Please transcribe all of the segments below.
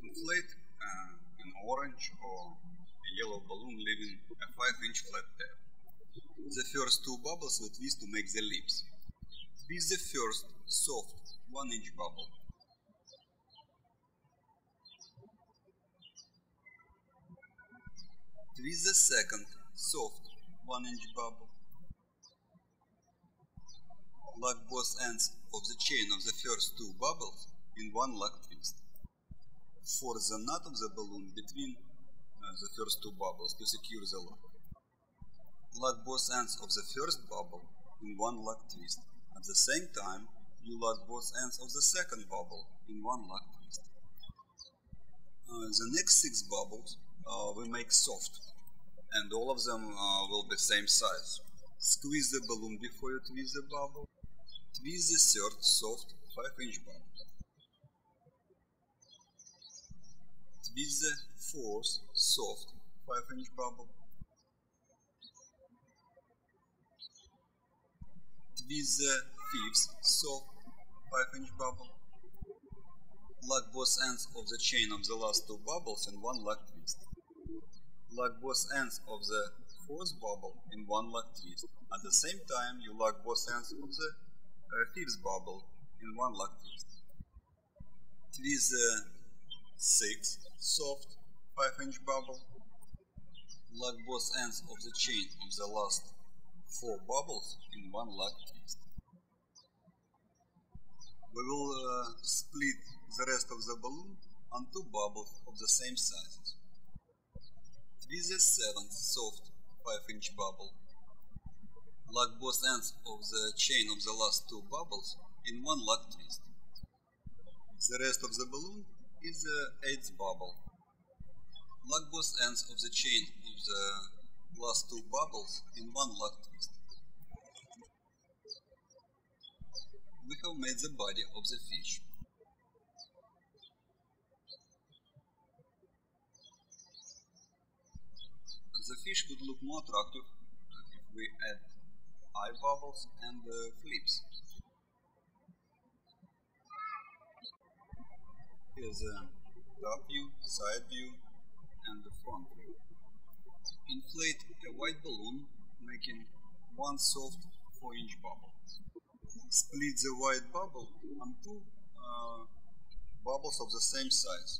Inflate an orange or a yellow balloon leaving a 5-inch flat tail. The first two bubbles we twist to make the lips. Twist the first soft 1-inch bubble. Twist the second soft 1-inch bubble. Lock both ends of the chain of the first two bubbles in one lock twist. Force the knot of the balloon between the first two bubbles to secure the lock. Lock both ends of the first bubble in one lock twist. At the same time, you lock both ends of the second bubble in one lock twist. The next 6 bubbles we make soft, and all of them will be same size. Squeeze the balloon before you twist the bubble. Twist the third soft 5-inch bubble. Twist the fourth soft 5-inch bubble. Twist the fifth soft 5-inch bubble. Lock both ends of the chain of the last two bubbles in one lock twist. Lock both ends of the fourth bubble in one lock twist. At the same time, you lock both ends of the fifth bubble in one lock twist. Twist the sixth soft 5-inch bubble. Lock both ends of the chain of the last 4 bubbles in one lock twist. We will split the rest of the balloon on 2 bubbles of the same sizes. Twist the 7th soft 5-inch bubble. Lock both ends of the chain of the last 2 bubbles in one lock twist. The rest of the balloon is the 8th bubble. Lock both ends of the chain of the last 2 bubbles in one lock twist. We have made the body of the fish. The fish would look more attractive if we add eye bubbles and flips. Here's a top view, side view, and the front view. Inflate a white balloon, making one soft 4-inch bubble. Split the white bubble on 2 bubbles of the same size.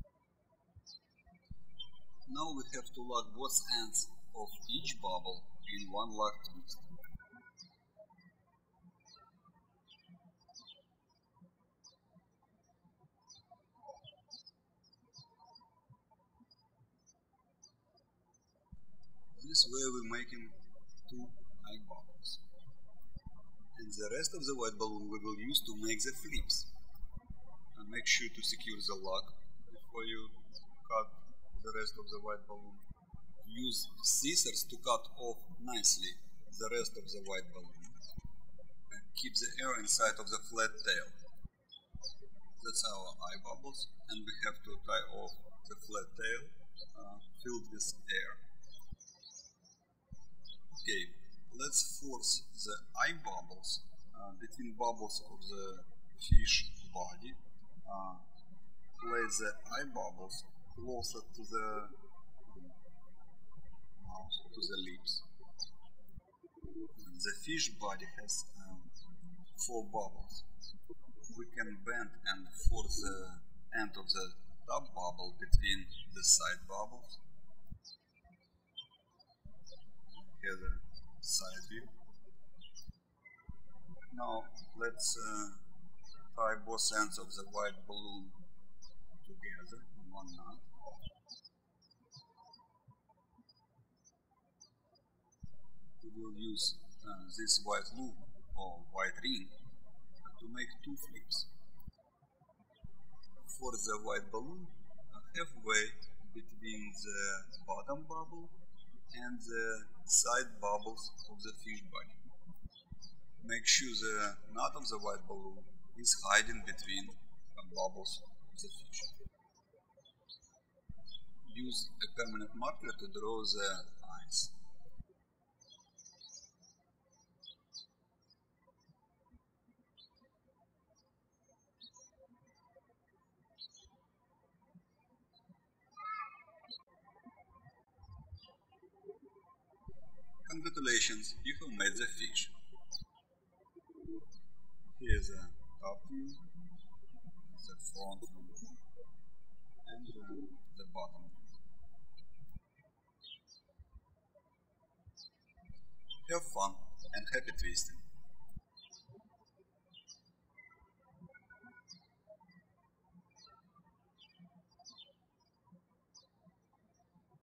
Now we have to lock both ends of each bubble in one lock twist. This way we're making 2 eye bubbles. And the rest of the white balloon we will use to make the flips. And make sure to secure the lock before you cut the rest of the white balloon. Use scissors to cut off nicely the rest of the white balloon. And keep the air inside of the flat tail. That's our eye bubbles, and we have to tie off the flat tail filled with air. Okay, let's force the eye bubbles between bubbles of the fish body. Place the eye bubbles closer to the mouth, to the lips. The fish body has 4 bubbles. We can bend and force the end of the top bubble between the side bubbles. Here's the side view. Now let's tie both ends of the white balloon together in one knot. We will use this white loop or white ring to make 2 flips. For the white balloon, halfway between the bottom bubble and the side bubbles of the fish body. Make sure the knot of the white balloon is hiding between the bubbles of the fish. Use a permanent marker to draw the eyes. Congratulations, you have made the fish. Here's the top view, the front view, and the bottom view. Have fun and happy twisting!